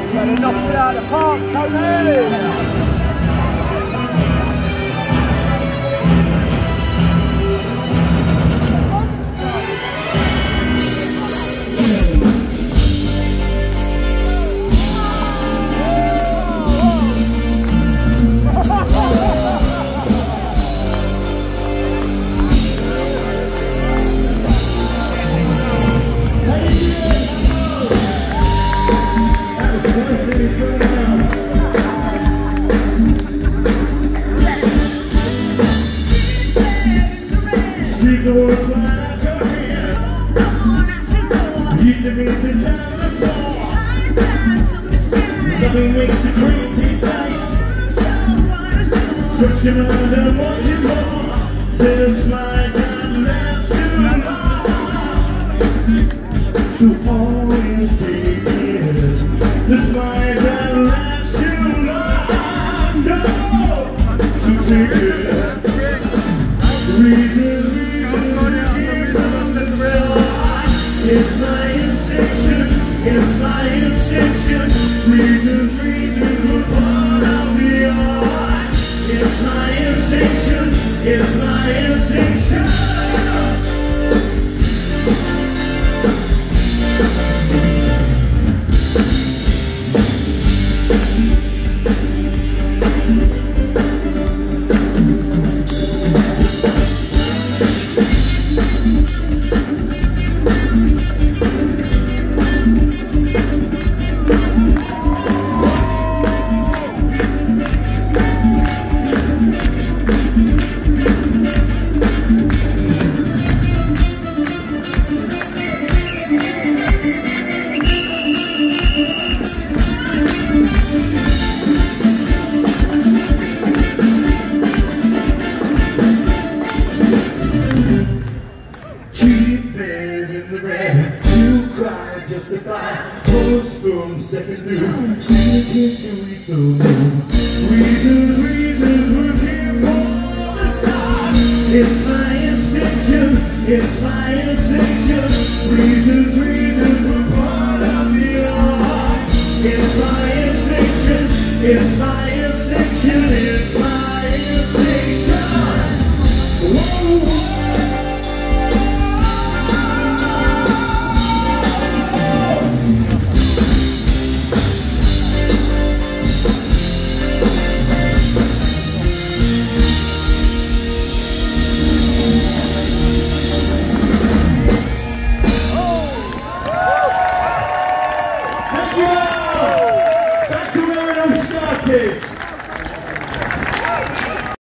Better knock it out of the park, Tony! Nothing makes the cream taste nice. Push him around and want you more. This might not last too long, so always take it. This might not last too long, no, so take it. Reasons, it's my instinction, it's my instinction. Reasons were part of the art. It's my instinction, it's my instinction. Second new, speaking to eat the moon. Reasons we're here for the start. It's my instinction, it's my instinction. Reasons we're part of the art. It's my instinction, it's my instinction, it's my instinction. Whoa, whoa. Back to where it all started.